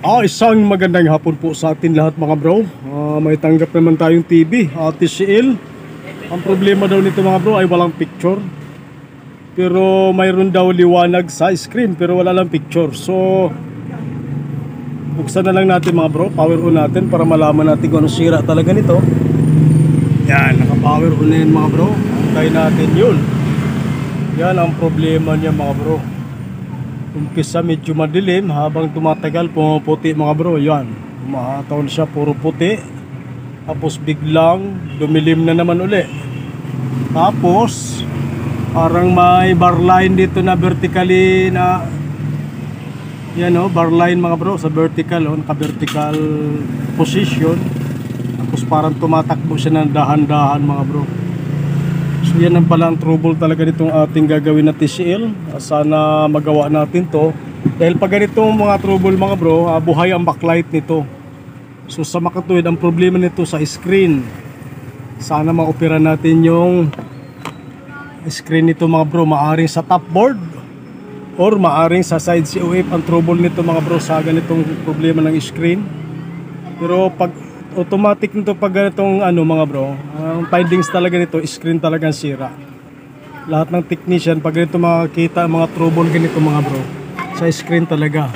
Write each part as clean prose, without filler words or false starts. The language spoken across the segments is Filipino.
Isang magandang hapon po sa atin lahat mga bro. May tanggap naman tayong TV, TCL. Ang problema daw nito mga bro ay walang picture. Pero mayroon daw liwanag sa screen pero wala lang picture. So buksan na lang natin mga bro, power on natin para malaman natin kung ano sira talaga nito. Yan, naka-power on na yan mga bro. Antayin natin yun. Yan ang problema niya mga bro. Umpisa medyo madilim, habang tumatagal pumuputi mga bro. Yan, umahataon siya puro puti. Tapos biglang dumilim na naman uli. Tapos parang may bar line dito na vertically na, yan o, bar line mga bro, sa vertical o, naka-vertical position. Tapos parang tumatakbo siya ng dahan-dahan mga bro. So yan ang pala ang trouble talaga nitong ating gagawin na TCL. Sana magawa natin to. Dahil pag ganitong mga trouble mga bro, buhay ang backlight nito. So sa makatuwid, ang problema nito sa screen. Sana ma-opera natin yung screen nito mga bro. Maaring sa top board or maaring sa side COF ang trouble nito mga bro sa ganitong problema ng screen. Pero pag automatic nito pag ganitong mga bro, ang findings talaga nito, screen talagang sira. Lahat ng technician pag ganito makakita mga trouble ganito mga bro, sa screen talaga.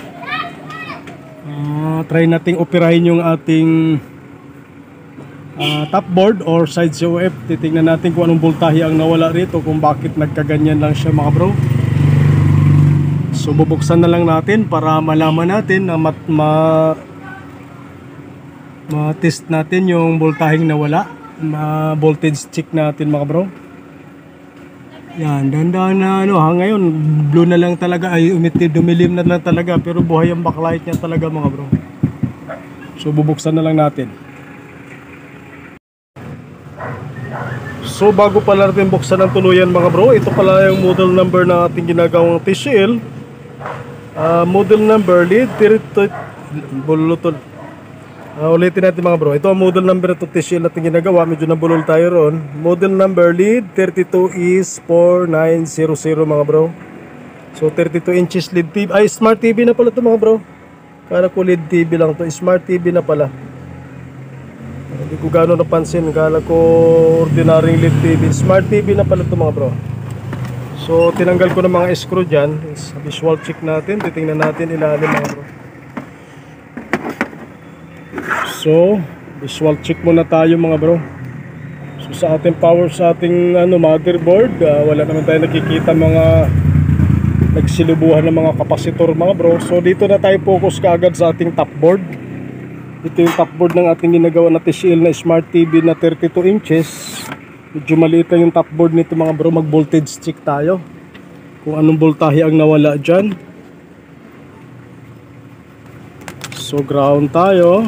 Try nating operahin yung ating top board or side COF. Titingnan natin kung anong voltahe ang nawala rito, kung bakit nagkaganyan lang siya mga bro. So bubuksan na lang natin para malaman natin na ma-test natin yung voltaheng nawala. Ma-voltage check natin mga bro. Yan, dandan na ngayon blue na lang talaga, ay dumilim na lang talaga, pero buhay ang backlight niya talaga mga bro. So bubuksan na lang natin. So bago pala natin buksan ng tuluyan mga bro, ito pala yung model number na ating ginagawang TCL. Model number lead bulutol. Ulitin natin mga bro. Ito ang model number ito TCL natin ginagawa. Medyo nabulol tayo ron. Model number lead 32 is 4900 mga bro. So 32 inches LED TV. Ay, smart TV na pala ito mga bro. Kala ko LED TV lang to. Smart TV na pala. Hindi ko gano'n napansin. Kala ko ordinaryong LED TV. Smart TV na pala ito mga bro. So tinanggal ko ng mga screw dyan. Visual check natin. Titingnan natin ilalim mga bro. So, visual check muna tayo mga bro. So sa ating power, sa ating motherboard, wala naman tayo nakikita mga nagsilubuhan ng mga kapasitor mga bro. So dito na tayo focus kaagad sa ating top board. Ito yung top board ng ating ginagawa na TCL na Smart TV na 32 inches. Medyo maliit lang yung top board nito mga bro. Mag voltage check tayo kung anong voltahe ang nawala dyan. So ground tayo.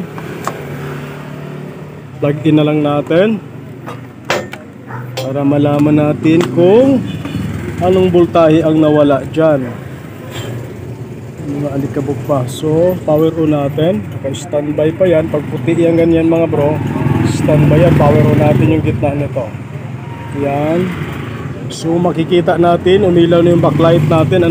Plug in na lang natin para malaman natin kung anong voltahe ang nawala dyan. Mga alikabok pa. So power on natin. Naka-standby pa yan. Pag puti yan ganyan mga bro, standby yan. Power on natin yung gitna nito. Yan. So makikita natin umilaw na yung backlight natin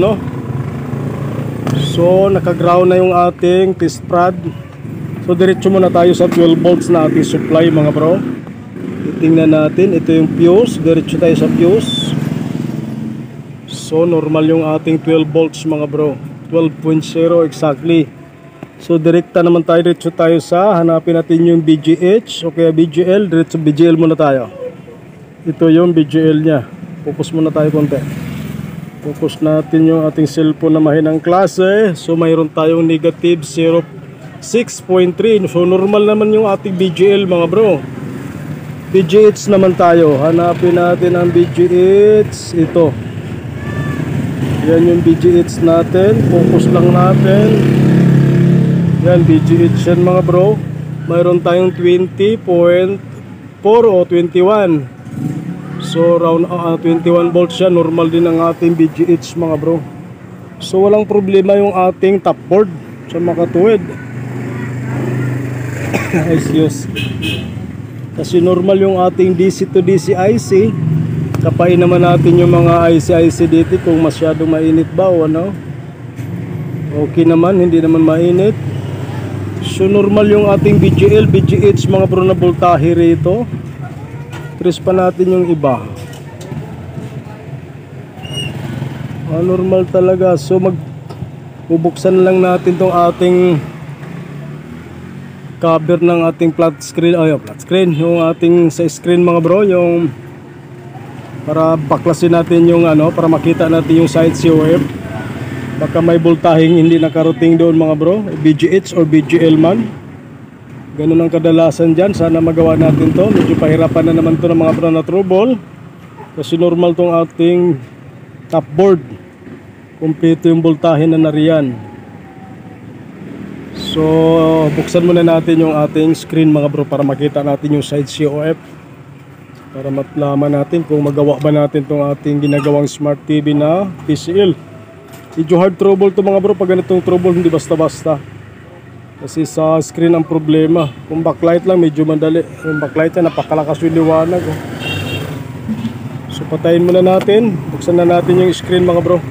So naka-ground na yung ating test prod. So diretso muna tayo sa 12 volts na ating supply mga bro. Titingnan natin, ito yung fuse. Diretso tayo sa fuse. So normal yung ating 12 volts mga bro, 12.0 exactly. So direkta naman tayo, diretso tayo sa hanapin natin yung BGH o kaya BGL. Diretso BGL muna tayo. Ito yung BGL nya. Focus muna tayo konti. Focus natin yung ating cellphone na mahinang klase. So mayroon tayong negative 6.3. So normal naman yung ating BGL mga bro. BGH naman tayo. Hanapin natin ang BGH. Ito. Yan yung BGH natin. Focus lang natin. Yan BGH yan mga bro. Mayroon tayong 20.4 o 21. So around 21 volts yan. Normal din ang ating BGH mga bro. So walang problema yung ating top board sa makatuwid. Excuse. Kasi normal yung ating DC to DC IC. Kapain naman natin yung mga IC dito kung masyadong mainit ba o Okay naman, hindi naman mainit. So normal yung ating BGL, BGH mga bro na voltahe rito. Trace pa natin yung iba. Normal talaga. So bubuksan lang natin tong ating cover ng ating flat screen, yung ating sa screen mga bro, yung para baklasin natin yung para makita natin yung side COF. Baka may voltaheng hindi nakarating doon mga bro, BGH or BGL man. Ganun ang kadalasan dyan. Sana magawa natin to. Medyo pahirapan na naman to ng mga bro na trouble, kasi normal tong ating top board, kumpleto yung voltahe na nariyan. So buksan muna natin yung ating screen mga bro para makita natin yung side COF, para matlaman natin kung magawa ba natin tong ating ginagawang smart TV na TCL. Medyo hard trouble to mga bro. Pag ganitong trouble hindi basta-basta, kasi sa screen ang problema. Kung backlight lang medyo madali. Yung backlight na napakalakas yung liwanag. So patayin muna natin. Buksan na natin yung screen mga bro.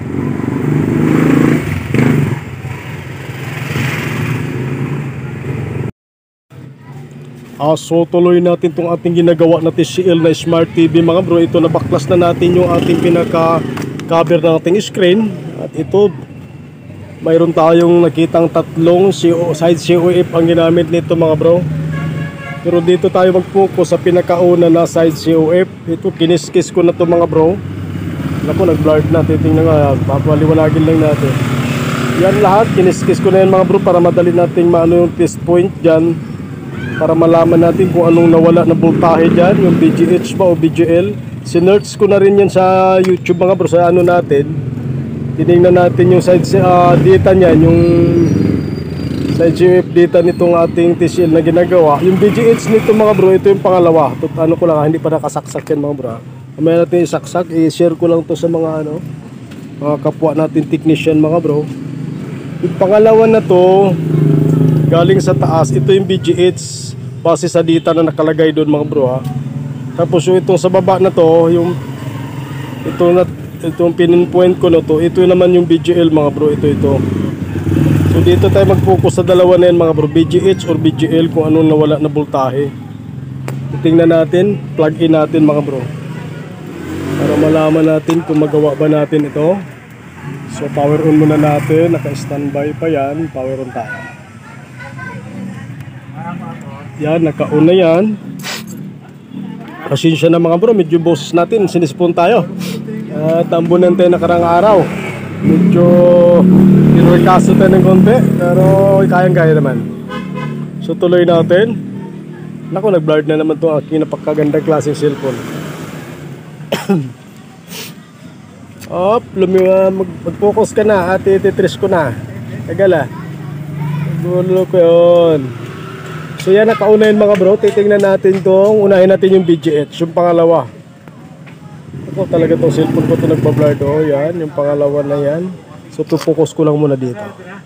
So tuloy natin itong ating ginagawa na TCL na Smart TV mga bro. Ito, nabaklas na natin yung ating pinaka cover ng ating screen. At ito, mayroon tayong nakitang tatlong side COF ang ginamit nito mga bro. Pero dito tayo mag-focus sa pinakauna na side COF. Ito, kiniskis ko na to mga bro. Naku, nag-blurred na. Titingnan nga, papaliwanagin lang natin. Yan lahat, kiniskis ko na yan mga bro, para madali nating maano yung test point dyan, para malaman natin kung anong nawala na voltahe dyan, yung BGH ba o BGL. Sinerch ko na rin yan sa YouTube mga bro, sa ano natin. Tinignan natin yung side data niyan, yung side COF data nitong ating TCL na ginagawa. Yung BGH nito mga bro, ito yung pangalawa. Ano ko lang, hindi pa nakasaksak yan mga bro. Kamaya natin isaksak, i-share ko lang to sa mga mga kapwa natin technician mga bro. Yung pangalawa na to, galing sa taas, ito yung BGH base sa data na nakalagay doon mga bro ha. Tapos yung itong sa baba na to, yung itong pinpoint ko na to, ito naman yung BGL mga bro, ito. So dito tayo mag-focus sa dalawa na yan mga bro, BGH or BGL, kung anong nawala na voltahe. Tingnan natin, plug in natin mga bro, para malaman natin kung magawa ba natin ito. So power on muna natin, naka-standby pa yan, power on tayo. Yan, naka-on na yan. Pasensya na mga bro, medyo boses natin, sinispon tayo. Tambunan tayo nakarang araw. Medyo pinurikaso tayo ng konti, pero kayang-kaya naman. So tuloy natin. Naku, nag-blurred na naman itong aking napakagandang klaseng cellphone. Mag-focus ka na at ititrace ko na. Tagala. Gulo ko yun. So yan, nakauna yun mga bro. Titingnan natin itong, unahin natin yung BGH, yung pangalawa. Ako talaga itong cellphone ko ito nagpa-blur to. Yan, yung pangalawa na yan. So focus ko lang muna dito.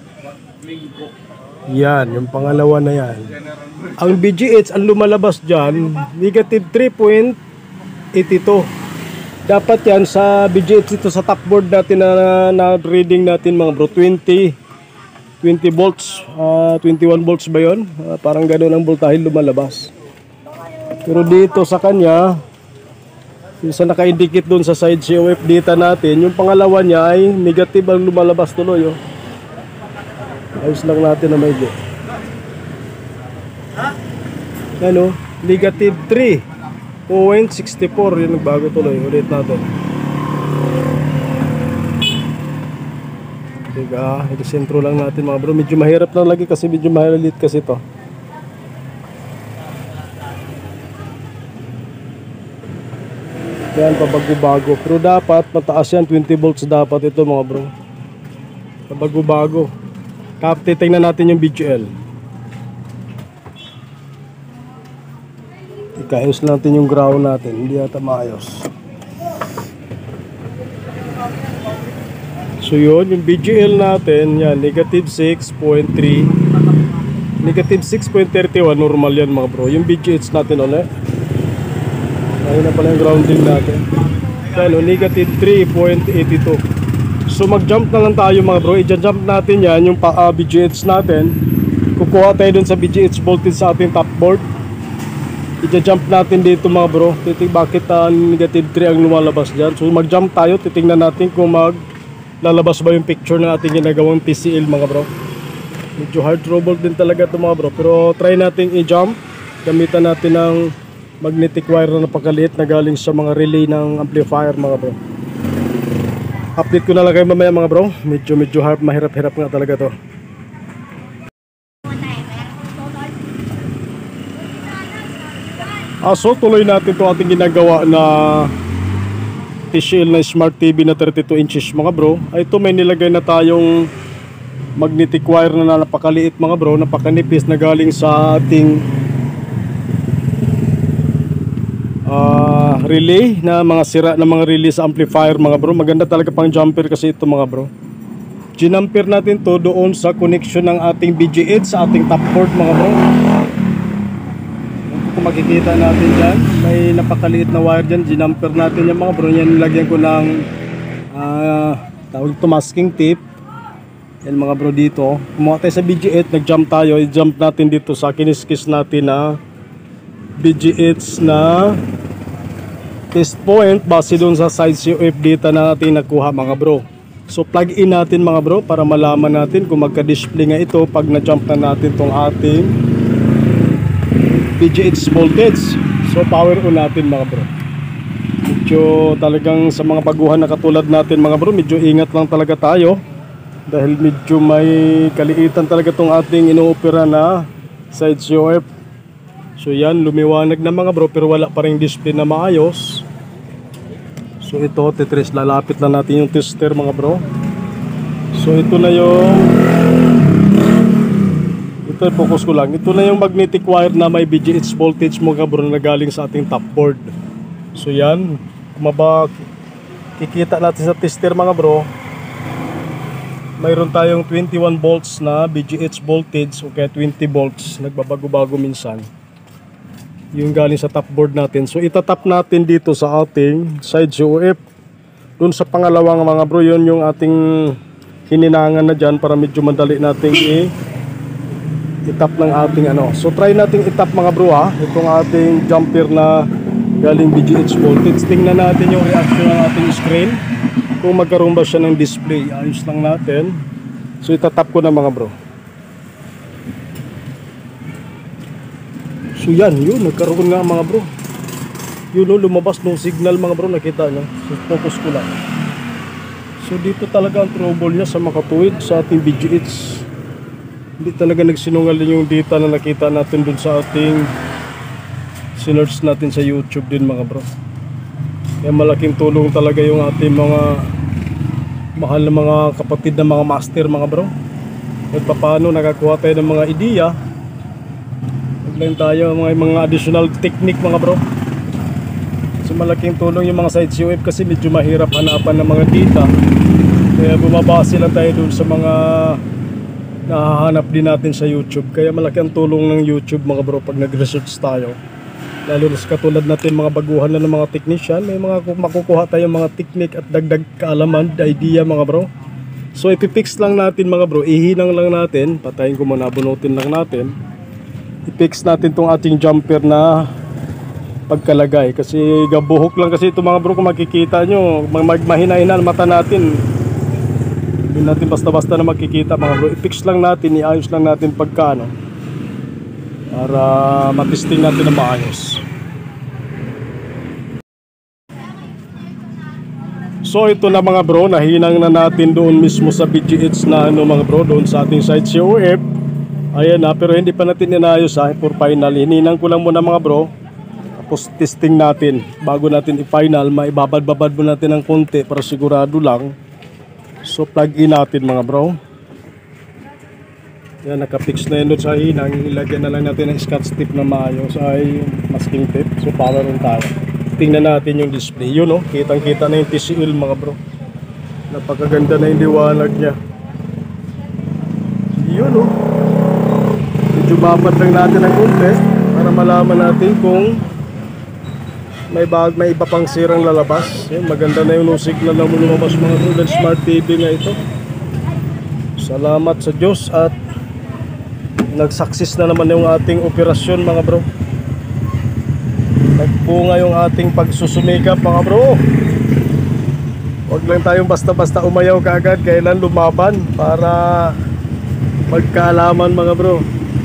Yan, yung pangalawa na yan. Ang BGH, ang lumalabas dyan, negative 3.82. Dapat yan sa BGH ito sa top board natin na reading natin mga bro, 20 volts, 21 volts ba yun? Parang gano'n ang voltahe lumalabas. Pero dito sa kanya, yung sa naka-indicate doon sa side COF data natin, yung pangalawa niya ay negative ang lumalabas tuloy. Oh. Ayos lang natin na may do. Ano? Negative 3.64, yun nagbago tuloy. Ulit natin. Diga, i-sentro lang natin mga bro. Medyo mahirap lang lagi kasi medyo mahalit kasi to. Yan, pabago-bago. Pero dapat mataas yan, 20 volts dapat ito mga bro. Pabago-bago. Titingnan natin yung BGL. Ikayos natin yung ground natin. Hindi yata maayos. So yun, yung BGL natin, yan, negative 6.3, negative 6.31, normal yan mga bro. Yung BGH natin ulit, ayun na pala yung grounding natin. Yan, negative 3.82. So mag-jump na lang tayo mga bro, i-jump natin yan, yung BGH natin. Kukuha tayo dun sa BGH voltage sa ating top board. I-jump natin dito mga bro. Bakit negative 3 ang lumalabas dyan. So mag-jump tayo. Titingnan natin kung lalabas ba yung picture ng ating ginagawang TCL mga bro. Medyo hard trouble din talaga ito mga bro. Pero try natin i-jump. Gamitan natin ng magnetic wire na napakaliit na galing sa mga relay ng amplifier mga bro. Update ko na lang kayo mamaya mga bro. Medyo hard, mahirap-hirap nga talaga to. So tuloy natin ito ating ginagawa na TCL na Smart TV na 32 inches mga bro. Ito may nilagay na tayong magnetic wire na napakaliit mga bro, napakanipis na galing sa ating relay na mga sira na mga relay sa amplifier mga bro. Maganda talaga pang jumper kasi ito mga bro. Ginamper natin to doon sa connection ng ating BGH sa ating top board mga bro. Kung makikita natin dyan, may napakaliit na wire dyan. Ginamper natin yung mga bro. Yan nilagyan ko ng tawag ito masking tape. Yan mga bro dito. Kumuha tayo sa BGH, nag-jump tayo. I-jump natin dito sa kiniskis natin na BGH na test point base doon sa side COF data na natin nakuha mga bro. So plug in natin mga bro para malaman natin kung magka-display nga ito pag na-jump na natin tong ating BGH voltage. So power on natin mga bro. Medyo talagang sa mga baguhan na katulad natin mga bro, medyo ingat lang talaga tayo dahil medyo may kaliitan talaga tong ating inoopera na side COF. So yan, lumiwanag na mga bro pero wala pa ring display na maayos. So ito, titres, lalapit na natin yung tester mga bro. So ito na yung focus ko lang. Ito na yung magnetic wire na may BGH voltage mga bro na galing sa ating top board. So yan, kikita natin sa tester mga bro. Mayroon tayong 21 volts na BGH voltage o kaya 20 volts. Nagbabago-bago minsan. Yung galing sa top board natin. So itatap natin dito sa ating side COF. Doon sa pangalawang mga bro, yun yung ating hininangan na dyan para medyo madali nating itap ng ating ano. So try nating itap mga bro ha. Itong ating jumper na galing BGH voltage. Tingnan natin yung reaction ng ating screen. Kung magkaroon ba siya ng display. Ayos lang natin. So itatap ko na mga bro. So yan, yun, nagkaroon nga mga bro. Yun o, lumabas no signal mga bro, nakita nyo. So focus ko lang. So dito talaga ang trouble niya sa makatuwid sa ating BGH. Hindi talaga nagsinungaling yung data na nakita natin dun sa ating sinerch natin sa YouTube din mga bro. Kaya malaking tulong talaga yung ating mga mahal na mga kapatid na mga master mga bro. At paano nakakuha tayo ng mga ideya. Lang tayo mga additional technique mga bro. So malaking tulong yung mga side COF kasi medyo mahirap hanapan ng mga data. Kaya bumabase lang tayo dun sa mga nahahanap din natin sa YouTube. Kaya malaki ang tulong ng YouTube mga bro pag nag-research tayo. Lalo na sa katulad natin mga baguhan na ng mga technician, may mga makukuha tayong mga technique at dagdag kaalaman, idea mga bro. So ipipix lang natin mga bro, ihinang lang natin, patayin ko muna, bunutin lang natin. I-fix natin tong ating jumper na pagkalagay kasi gabuhok lang kasi ito mga bro. Kung makikita nyo mahina-hina mata natin, hindi natin basta-basta na makikita mga bro. I-fix lang natin, iayos lang natin pagka ano, para matesting natin na maayos. So ito na mga bro, nahinang na natin doon mismo sa BGH na ano mga bro, doon sa ating side COF. Ayan na, pero hindi pa natin inayos ha, for final. Hininang ko lang muna mga bro. Tapos testing natin. Bago natin i-final, maibabad-babad mo natin ng konti para sigurado lang. So plug in natin mga bro. Yan, nakapix na yun doon sa hinang. Ilagyan na lang natin ng scotch tape na maayos ay masking tape. So power on tayo. Tingnan natin yung display. Yun o, kitang-kita na yung TCL mga bro. Napakaganda na yung liwanag niya. Yun o. Medyo babad lang natin ang konti para malaman natin kung may iba pang sirang lalabas. Yan, maganda na yung signal na lumabas mga bro. Smart TV nga ito. Salamat sa Diyos at Nag-success na naman yung ating operasyon mga bro. Nagpunga yung ating pagsusumikap mga bro. Huwag lang tayong basta-basta umayaw kaagad, kailan lumaban para magkaalaman mga bro.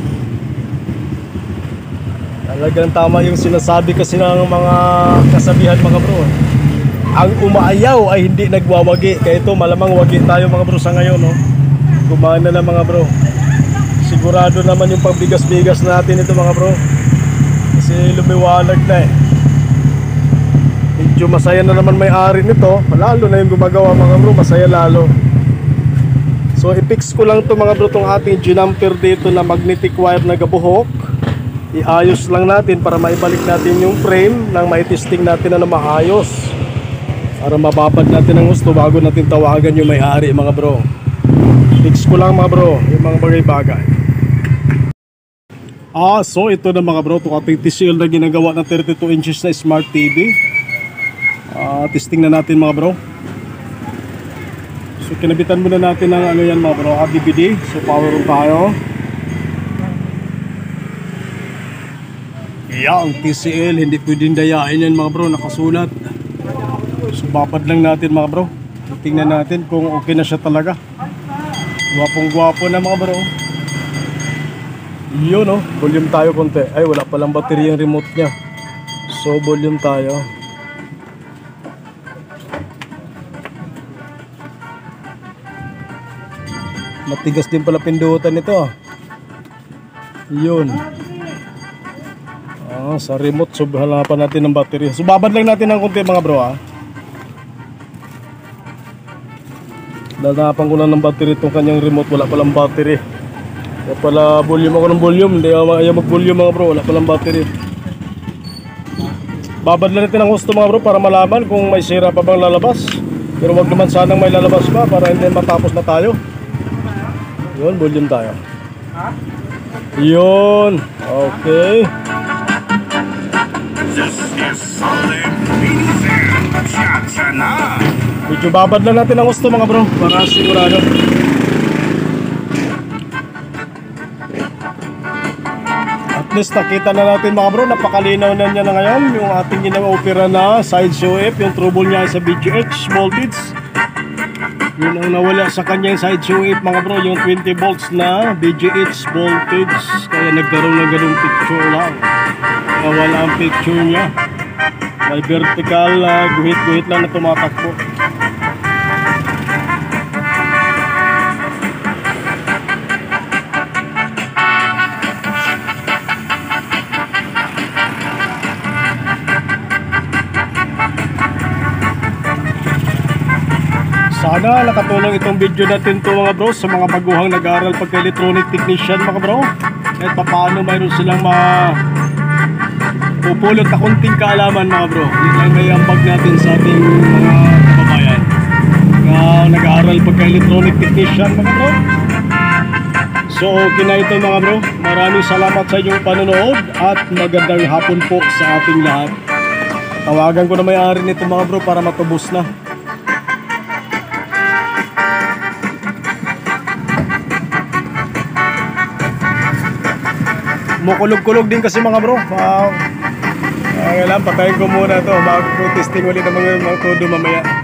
Talagang tama yung sinasabi kasi ng mga kasabihan mga bro. Ang umaayaw ay hindi nagwawagi. Kaya ito malamang wagi tayo mga bro sa ngayon, no? Gumana na mga bro. Sigurado naman yung pagbigas-bigas natin ito mga bro. Kasi lumiwanag na eh. Medyo masaya na naman may-ari nito. Lalo na yung gumagawa mga bro, masaya lalo. So i-fix ko lang to mga bro, tong ating G-numper dito na magnetic wire na gabuhok. Iayos lang natin para maibalik natin yung frame nang mai-testing natin na maayos, para mababad natin ang gusto bago natin tawagan yung may-ari mga bro. Fix ko lang mga bro yung mga bagay-bagay. So ito na mga bro, itong ating TCL na ginagawa ng 32 inches na Smart TV. Testing na natin mga bro. So kinabitan muna natin ng ano yan mga bro, DVD. So power on tayo. Ang TCL, hindi pwedeng dayain yan mga bro, nakasulat. So babad lang natin mga bro. Tingnan natin kung okay na siya talaga. Gwapong gwapo na mga bro. Yun oh, volume tayo konti. Ay wala palang battery yung remote nya. So volume tayo. Matigas din pala pindutan nito. Yun. Sa remote, so hanapan natin ng battery. So babad lang natin ng konti mga bro Lalapan ko lang ng battery itong kanyang remote. Wala palang battery. Kaya pala volume ako ng volume. Hindi ayaw mag-volume mga bro. Wala palang battery. Babad lang natin ang gusto mga bro para malaman kung may sira pa bang lalabas. Pero wag naman sanang may lalabas pa para hindi matapos na tayo. Yun, volume tayo. Yun. Okay. Medyo babad lang natin ang gusto mga bro para sigurado. At least nakita na natin mga bro, napakalinaw na niya na ngayon yung ating gina-opera na side show F. Yung trouble niya sa BGH voltage, yun ang nawala sa kanyang side show F mga bro, yung 20 volts na BGH voltage. Kaya nagkaroon ng ganung picture lang. Nawala ang picture niya. May vertical guhit-guhit lang na tumatakbo. Sana nakatulong itong video natin to mga bro sa mga baguhang nag-aaral pagka-electronic technician mga bro. Kahit paano mayroon silang pupulot na kunting kaalaman mga bro. Yun lang may ambag natin sa ating mga kababayan na nag-aaral pagka-electronic technician mga bro. So okay na ito mga bro. Maraming salamat sa inyong panonood at magandang hapon po sa ating lahat. Tawagan ko na may-ari nito mga bro para matubos na. Kumukulog-kulog din kasi mga bro. Kailangan patayin ko muna to bago testing ulit ng mga todo mamaya.